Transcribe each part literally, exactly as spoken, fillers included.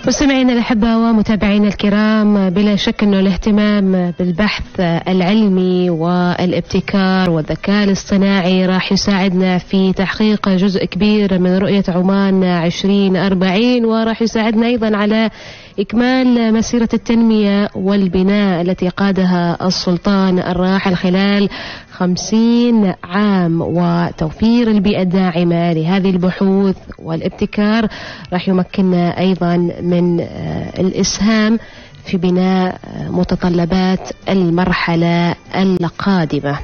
مستمعينا الأحبة ومتابعينا الكرام، بلا شك أنه الاهتمام بالبحث العلمي والابتكار والذكاء الاصطناعي راح يساعدنا في تحقيق جزء كبير من رؤية عمان عشرين أربعين، وراح يساعدنا أيضا على إكمال مسيرة التنمية والبناء التي قادها السلطان الراحل خلال خمسين عام، وتوفير البيئة الداعمة لهذه البحوث والابتكار راح يمكننا أيضا من الإسهام في بناء متطلبات المرحلة القادمة.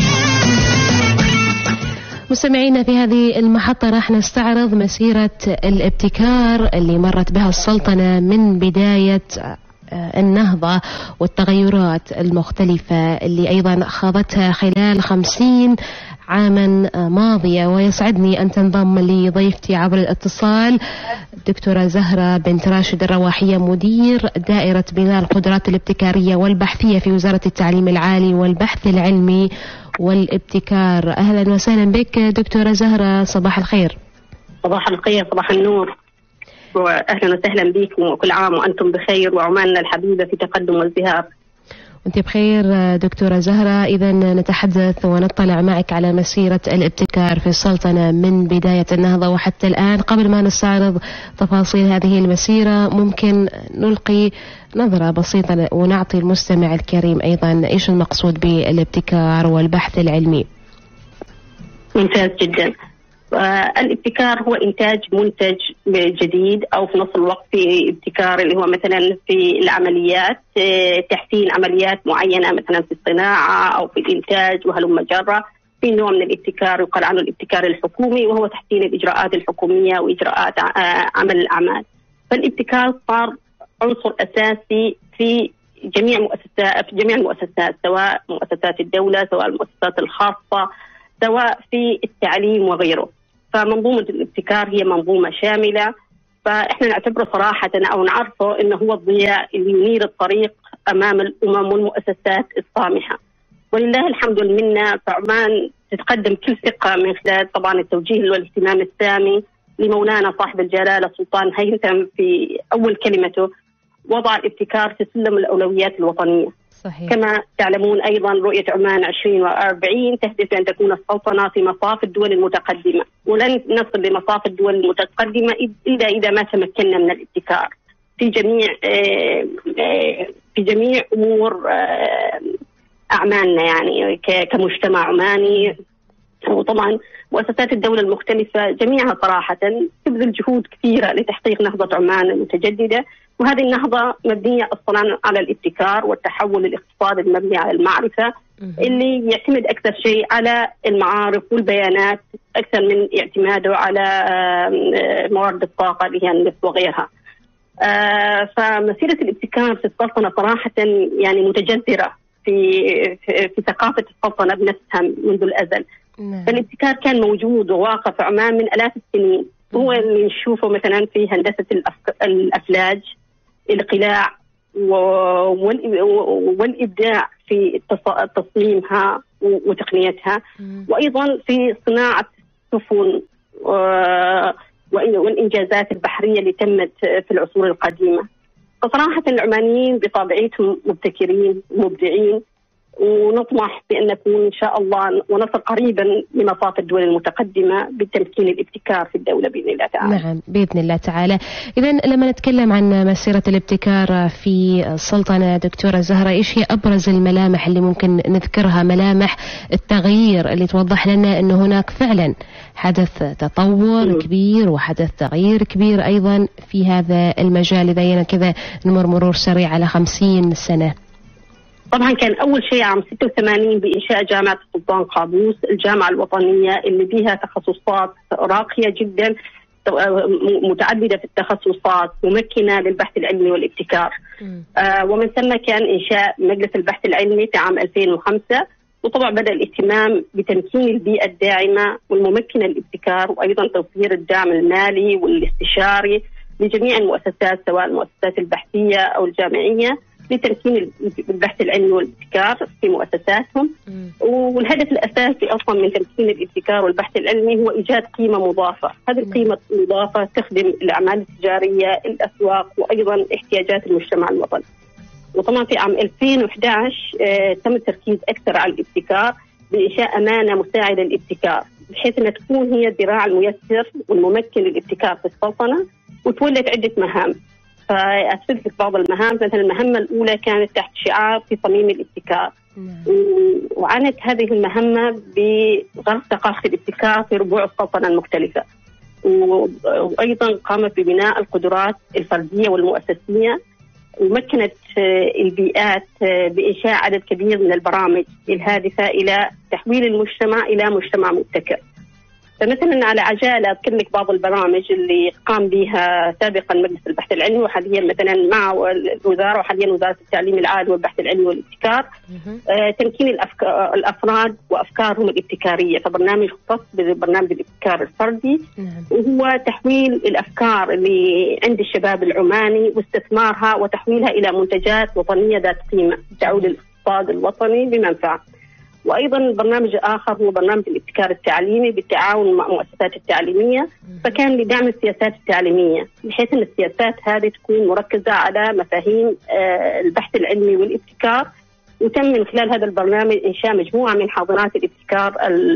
مستمعينا، في هذه المحطة راح نستعرض مسيرة الابتكار اللي مرت بها السلطنة من بداية النهضة والتغيرات المختلفة اللي أيضا خاضتها خلال خمسين عاما ماضية. ويسعدني أن تنضم لي ضيفتي عبر الاتصال دكتورة زهرة بنت راشد الرواحية، مدير دائرة بناء القدرات الابتكارية والبحثية في وزارة التعليم العالي والبحث العلمي والابتكار. أهلا وسهلا بك دكتورة زهرة، صباح الخير. صباح الخير، صباح النور، وأهلا وسهلا بكم، وكل عام وأنتم بخير وعماننا الحبيبة في تقدم وازدهار. وانت بخير دكتورة زهرة. إذا نتحدث ونطلع معك على مسيرة الابتكار في السلطنة من بداية النهضة وحتى الآن. قبل ما نستعرض تفاصيل هذه المسيرة، ممكن نلقي نظرة بسيطة ونعطي المستمع الكريم أيضا إيش المقصود بالابتكار والبحث العلمي؟ ممتاز جدا. الابتكار هو إنتاج منتج جديد، أو في نفس الوقت في ابتكار اللي هو مثلا في العمليات، تحسين عمليات معينة مثلا في الصناعة أو في الإنتاج وهلم جرة. في نوع من الابتكار يقال عنه الابتكار الحكومي، وهو تحسين الإجراءات الحكومية وإجراءات عمل الأعمال. فالابتكار صار عنصر أساسي في جميع مؤسسات في جميع المؤسسات، سواء مؤسسات الدولة سواء المؤسسات الخاصة سواء في التعليم وغيره. فمنظومة الابتكار هي منظومة شاملة، فإحنا نعتبره صراحة أو نعرفه إنه هو الضياء اللي ينير الطريق أمام الأمم والمؤسسات الطامحة. ولله الحمد والمنة، فعمان تتقدم كل ثقة من خلال طبعا التوجيه والاهتمام السامي لمولانا صاحب الجلالة السلطان هيثم في أول كلمته، وضع الابتكار في سلم الأولويات الوطنية. صحيح. كما تعلمون أيضا رؤية عمان عشرين وأربعين تهدف أن تكون السلطنة في مصاف الدول المتقدمة، ولن نصل لمصاف الدول المتقدمة إلا إذا ما تمكنا من الابتكار في جميع في جميع أمور أعمالنا، يعني كمجتمع عماني. وطبعا مؤسسات الدولة المختلفة جميعها صراحة تبذل جهود كثيرة لتحقيق نهضة عمان المتجددة، وهذه النهضة مبنية أصلا على الابتكار والتحول الاقتصادي المبني على المعرفة، اللي يعتمد أكثر شيء على المعارف والبيانات أكثر من اعتماده على موارد الطاقة اللي هي النفط وغيرها. فمسيرة الابتكار في السلطنة صراحة يعني متجذرة في في, في ثقافة السلطنة بنفسها منذ الأزل. فالابتكار كان موجود وواقع في عمان من آلاف السنين، هو اللي نشوفه مثلا في هندسة الأفلاج، القلاع والإبداع في تصميمها وتقنيتها، وأيضا في صناعة السفن والإنجازات البحرية اللي تمت في العصور القديمة. فصراحة العمانيين بطبيعتهم مبتكرين مبدعين، ونطمح بأن نكون إن شاء الله ونصل قريبا لمصاف الدول المتقدمة بتمكين الابتكار في الدولة بإذن الله تعالى. نعم بإذن الله تعالى. إذن لما نتكلم عن مسيرة الابتكار في السلطنة دكتورة زهرة، إيش هي أبرز الملامح اللي ممكن نذكرها، ملامح التغيير اللي توضح لنا أنه هناك فعلا حدث تطور م. كبير وحدث تغيير كبير أيضا في هذا المجال، إذا كذا نمر مرور سريع على خمسين سنة؟ طبعا كان أول شيء عام ستة وثمانين بإنشاء جامعة السلطان قابوس، الجامعة الوطنية اللي بها تخصصات راقية جدا متعددة في التخصصات، ممكنة للبحث العلمي والابتكار. آه ومن ثم كان إنشاء مجلس البحث العلمي في عام ألفين وخمسة، وطبعا بدأ الاهتمام بتمكين البيئة الداعمة والممكنة للابتكار، وأيضا توفير الدعم المالي والاستشاري لجميع المؤسسات سواء المؤسسات البحثية أو الجامعية لتمكين البحث العلمي والابتكار في مؤسساتهم. والهدف الأساسي أصلا من تمكين الابتكار والبحث العلمي هو إيجاد قيمة مضافة. هذه القيمة المضافة تخدم الأعمال التجارية، الأسواق، وأيضا احتياجات المجتمع الوطني. وطبعا في عام ألفين وإحدى عشر آه تم التركيز أكثر على الابتكار بإنشاء أمانة مساعدة للابتكار، بحيث أن تكون هي الذراع الميسر والممكن للابتكار في السلطنة، وتولت عدة مهام. فأسرد لك بعض المهام. مثلا المهمة الأولى كانت تحت شعار في صميم الابتكار، وعنت هذه المهمة بغرس ثقافة الابتكار في ربوع السلطنة المختلفة، وأيضا قامت ببناء القدرات الفردية والمؤسسية، ومكنت البيئات بإنشاء عدد كبير من البرامج الهادفة إلى تحويل المجتمع إلى مجتمع مبتكر. فمثلا على عجالة أذكر لك بعض البرامج اللي قام بها سابقا مجلس البحث العلمي، وحاليا مثلا مع الوزارة وحاليا وزارة التعليم العالي والبحث العلمي والابتكار، آه تمكين الأفراد وأفكارهم الابتكارية. فبرنامج خاص ببرنامج الابتكار الفردي، وهو تحويل الأفكار اللي عند الشباب العماني واستثمارها وتحويلها إلى منتجات وطنية ذات قيمة تعود للاقتصاد الوطني بمنفعة. وأيضا برنامج آخر هو برنامج الابتكار التعليمي بالتعاون مع المؤسسات التعليمية، فكان لدعم السياسات التعليمية، بحيث أن السياسات هذه تكون مركزة على مفاهيم البحث العلمي والابتكار. وتم من خلال هذا البرنامج إنشاء مجموعة من حاضنات الابتكار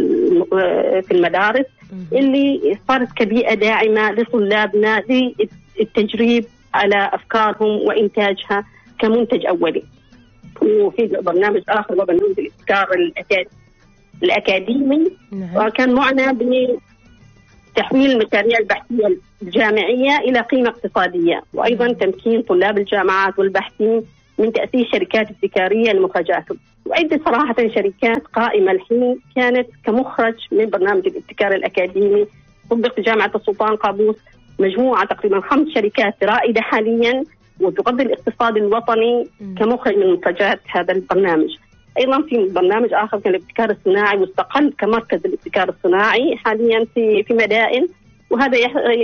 في المدارس، اللي صارت كبيئة داعمة لطلابنا للتجريب على أفكارهم وإنتاجها كمنتج أولي. وفي برنامج آخر هو برنامج الابتكار الأكاديمي، وكان معنى بتحويل المشاريع البحثية الجامعية إلى قيمة اقتصادية، وأيضا تمكين طلاب الجامعات والباحثين من تأسيس شركات ابتكارية لمخرجاتهم. وعدة صراحة شركات قائمة الحين كانت كمخرج من برنامج الابتكار الأكاديمي. طبق في جامعة السلطان قابوس مجموعة تقريبا خمس شركات رائدة حاليا، وتغذي الاقتصاد الوطني كمخرج من منتجات هذا البرنامج. أيضا في برنامج آخر كان الابتكار الصناعي، واستقل كمركز الابتكار الصناعي حاليا في في مدائن، وهذا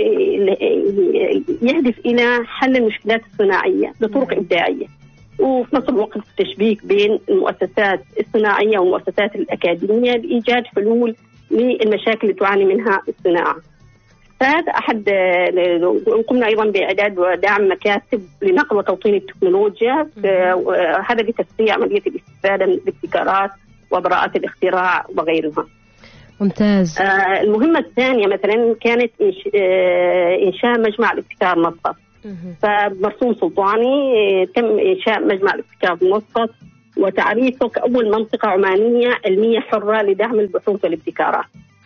يهدف إلى حل المشكلات الصناعية بطرق إبداعية، وفي نفس الوقت التشبيك بين المؤسسات الصناعية والمؤسسات الأكاديمية لإيجاد حلول للمشاكل اللي تعاني منها الصناعة. هذا أحد. قمنا أيضا بإعداد ودعم مكاتب لنقل وتوطين التكنولوجيا، هذا لتسريع عملية الاستفادة من الابتكارات وبراءات الاختراع وغيرها. ممتاز. آه المهمة الثانية مثلا كانت إنش... آه إنشاء مجمع الابتكار مسقط. فبمرسوم سلطاني آه تم إنشاء مجمع الابتكار مسقط، وتعريفه كأول منطقة عمانية علمية حرة لدعم البحوث والابتكارات.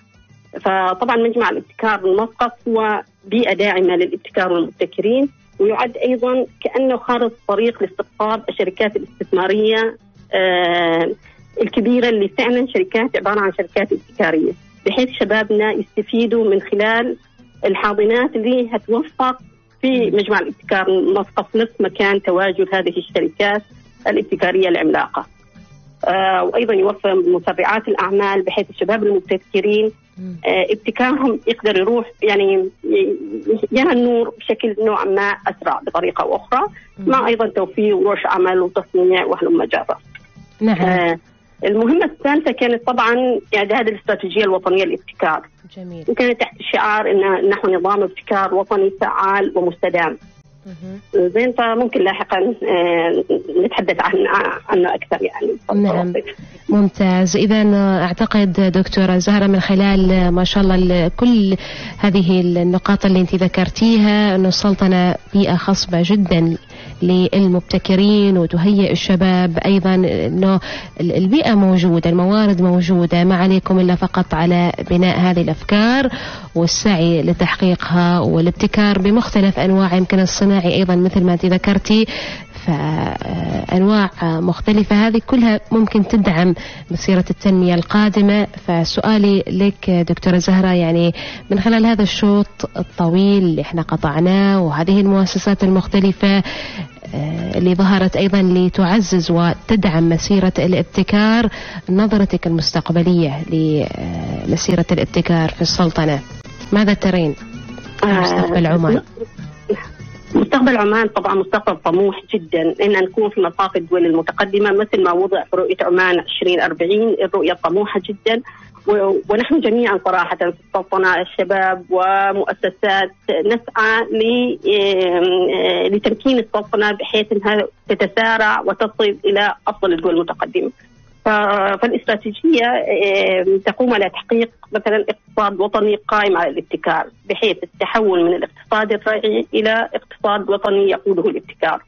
فطبعا مجمع الابتكار المسقط هو بيئة داعمة للابتكار والمبتكرين، ويعد أيضا كأنه خارطة طريق لاستقطاب الشركات الاستثمارية آه الكبيرة اللي فعلا شركات عبارة عن شركات ابتكارية، بحيث شبابنا يستفيدوا من خلال الحاضنات اللي هتوفق في مجمع الابتكار المسقط نفس مكان تواجد هذه الشركات الابتكارية العملاقة. آه وأيضا يوفر مسرعات الأعمال، بحيث الشباب المبتكرين آه ابتكارهم يقدر يروح يعني يرى النور بشكل نوعا ما أسرع بطريقة أخرى، مع أيضا توفير ورش عمل وتصنيع وهلم جرة. نعم. آه المهمة الثالثة كانت طبعا إعداد الاستراتيجية الوطنية للابتكار. جميل. وكانت تحت شعار إن نحو نظام ابتكار وطني فعال ومستدام. زين، فممكن لاحقا نتحدث عن عنه أكثر يعني. نعم ممتاز. إذا أعتقد دكتورة زهرة من خلال ما شاء الله كل هذه النقاط اللي أنت ذكرتيها أن السلطنة بيئة خصبة جدا للمبتكرين وتهيئ الشباب، أيضا أنه البيئة موجودة، الموارد موجودة، ما عليكم إلا فقط على بناء هذه الأفكار والسعي لتحقيقها والابتكار بمختلف أنواع، يمكن الصناعي أيضا مثل ما أنت ذكرتي، فأنواع مختلفة هذه كلها ممكن تدعم مسيرة التنمية القادمة. فسؤالي لك دكتورة زهرة، يعني من خلال هذا الشوط الطويل اللي احنا قطعناه وهذه المؤسسات المختلفة اللي ظهرت أيضا لتعزز وتدعم مسيرة الابتكار، نظرتك المستقبلية لمسيرة الابتكار في السلطنة، ماذا ترين مستقبل عمان؟ مستقبل مستقبل عمان طبعا مستقبل طموح جدا، إن نكون في مصاف الدول المتقدمة مثل ما وضع في رؤية عمان عشرين أربعين. الرؤية طموحة جدا، ونحن جميعا صراحة في السلطنة الشباب ومؤسسات نسعى لتمكين السلطنة بحيث أنها تتسارع وتصل إلى أفضل الدول المتقدمة. فالاستراتيجية تقوم على تحقيق مثلا اقتصاد وطني قائم على الابتكار، بحيث التحول من الاقتصاد الريعي إلى اقتصاد وطني يقوده الابتكار.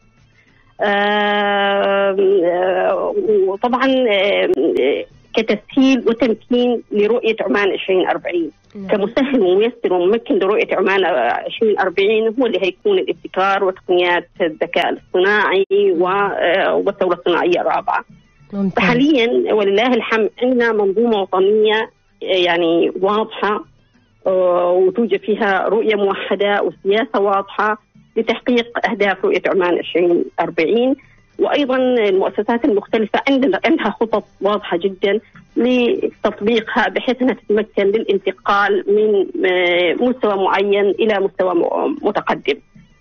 وطبعا كتسهيل وتمكين لرؤية عمان عشرين أربعين كمسهل وميسر وممكن لرؤية عمان عشرين أربعين هو اللي هيكون الابتكار وتقنيات الذكاء الاصطناعي والثورة الصناعية الرابعة. حاليا ولله الحمد عندنا منظومة وطنية يعني واضحة، وتوجد فيها رؤية موحدة وسياسة واضحة لتحقيق أهداف رؤية عمان عشرين أربعين. وأيضا المؤسسات المختلفة عندنا عندها خطط واضحة جدا لتطبيقها بحيث أنها تتمكن للانتقال من مستوى معين إلى مستوى متقدم.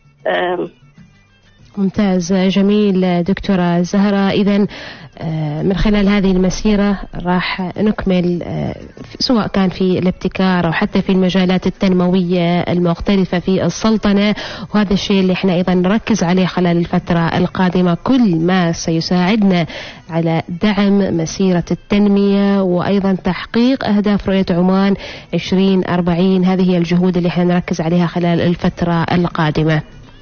ممتاز، جميل دكتورة زهرة. إذن من خلال هذه المسيرة راح نكمل سواء كان في الابتكار أو حتى في المجالات التنموية المختلفة في السلطنة، وهذا الشيء اللي احنا أيضا نركز عليه خلال الفترة القادمة، كل ما سيساعدنا على دعم مسيرة التنمية وأيضا تحقيق أهداف رؤية عمان عشرين أربعين. هذه هي الجهود اللي احنا نركز عليها خلال الفترة القادمة.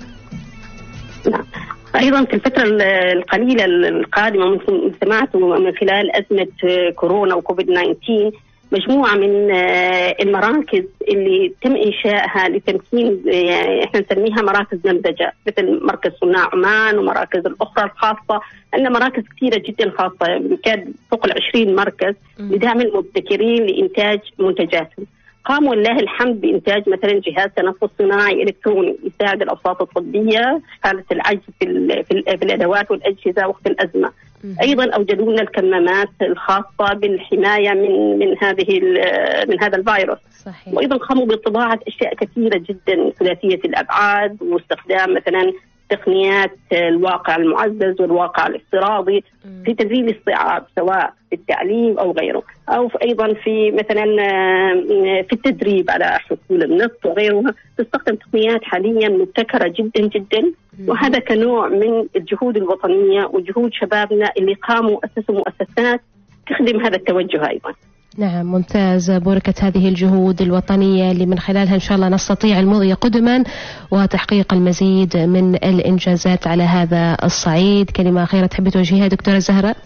نعم. أيضا في الفترة القليلة القادمة مثل سمعت من خلال أزمة كورونا وكوفيد تسعة عشر مجموعة من المراكز اللي تم إنشائها لتمكين، يعني إحنا نسميها مراكز نمذجة، مثل مركز صناع عمان ومراكز الأخرى الخاصة. عندنا مراكز كثيرة جدا خاصة بكاد فوق العشرين مركز لدعم المبتكرين لإنتاج منتجاتهم. قاموا ولله الحمد بإنتاج مثلا جهاز تنفس صناعي إلكتروني يساعد الأوساط الطبية في حالة العجز في, في الأدوات والأجهزة وقت الأزمة. أيضا أوجدوا لنا الكمامات الخاصة بالحماية من من هذه من هذا الفيروس. صحيح. وأيضا قاموا بطباعة أشياء كثيرة جدا ثلاثية الأبعاد واستخدام مثلا تقنيات الواقع المعزز والواقع الافتراضي في تسهيل الصعاب سواء في التعليم أو غيره، أو أيضا في مثلا في التدريب على حقول النفط وغيرها. تستخدم تقنيات حاليا مبتكرة جدا جدا، وهذا كنوع من الجهود الوطنية وجهود شبابنا اللي قاموا أسسوا مؤسسات تخدم هذا التوجه أيضا. نعم، ممتاز. بركة هذه الجهود الوطنية اللي من خلالها إن شاء الله نستطيع المضي قدما وتحقيق المزيد من الإنجازات على هذا الصعيد. كلمة أخيرة تحبي توجهيها دكتورة زهرة؟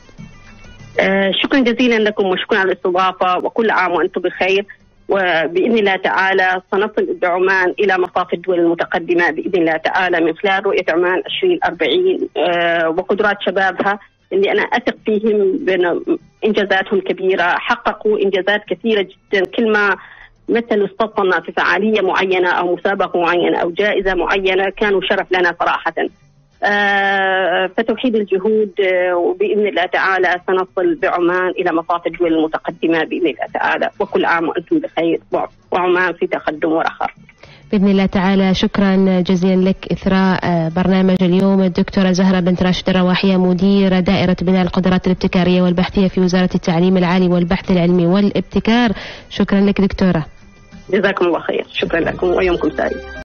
آه شكرا جزيلا لكم وشكرا على الاستضافة، وكل عام وأنتم بخير، وبإذن الله تعالى سنصل عمان إلى مصاف الدول المتقدمة بإذن الله تعالى من خلال رؤية عمان عشرين أربعين آه وقدرات شبابها اللي أنا أثق فيهم بأن إنجازاتهم كبيرة. حققوا إنجازات كثيرة جدا، كل ما مثلوا السلطنة في فعالية معينة أو مسابقة معينة أو جائزة معينة كانوا شرف لنا صراحة. آه فتوحيد الجهود آه وبإذن الله تعالى سنصل بعمان إلى مصاف الدول المتقدمة بإذن الله تعالى، وكل عام وأنتم بخير وعمان في تقدم ورخاء بإذن الله تعالى. شكرا جزيلا لك إثراء برنامج اليوم الدكتورة زهرة بنت راشد الرواحية، مديرة دائرة بناء القدرات الابتكارية والبحثية في وزارة التعليم العالي والبحث العلمي والابتكار. شكرا لك دكتورة. جزاكم الله خير. شكرا لكم ويومكم سعيد.